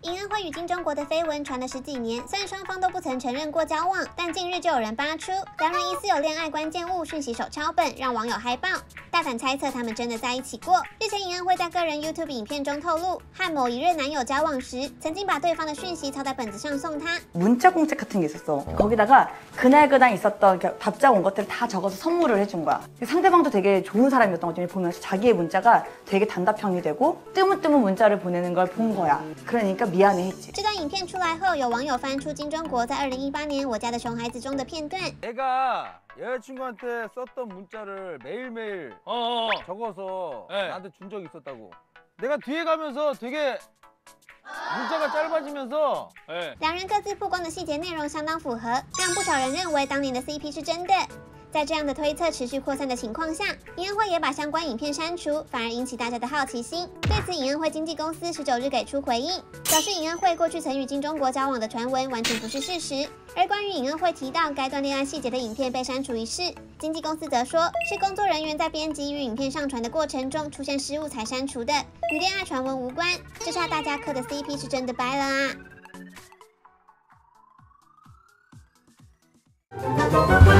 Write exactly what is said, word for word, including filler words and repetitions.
尹恩惠与金钟国的绯闻传了十几年，虽然双方都不曾承认过交往，但近日就有人扒出两人疑似有恋爱关键物讯息手抄本，让网友嗨爆，大胆猜测他们真的在一起过。日前，尹恩惠在个人 YouTube 影片中透露，和某一任男友交往时，曾经把对方的讯息抄在本子上送他。 문자 공책 같은 게 있었어. 거기다가 그날 그날 있었던 답장 온 것들을 다 적어서 선물을 해준 거야. 상대방도 되게 좋은 사람이었던 거지. 보면서 자기의 문자가 되게 단답형이 되고 뜨문뜨문 문자를 보내는 걸 본 거야. 그러니까 미안해했지. 这段影片出来后，有网友翻出金钟国在二零一八年《我家的熊孩子》中的片段。 내가 여자친구한테 썼던 문자를 매일매일 어어. 적어서 네. 나한테 준 적이 있었다고. 내가 뒤에 가면서 되게 문자가 짧아지면서 两人各自曝光的细节内容相当符合，让不少人认为当年的 C P 是真的。在这样的推测持续扩散的情况下，尹恩惠也把相关影片删除，反而引起大家的好奇心。对此，尹恩惠经纪公司十九日给出回应，表示尹恩惠过去曾与金钟国交往的传闻完全不是事实。而关于尹恩惠提到该段恋爱细节的影片被删除一事，经纪公司则说是工作人员在编辑与影片上传的过程中出现失误才删除的，与恋爱传闻无关。这下大家磕的 C P 是真的掰了啊！